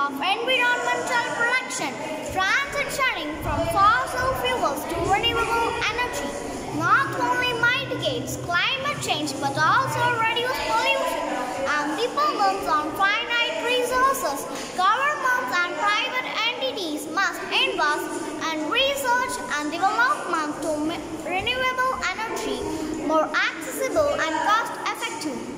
of environmental protection, transitioning from fossil fuels to renewable energy not only mitigates climate change but also reduces pollution and dependence on finite resources. Governments and private entities must invest in research and development to make renewable energy more accessible and cost-effective.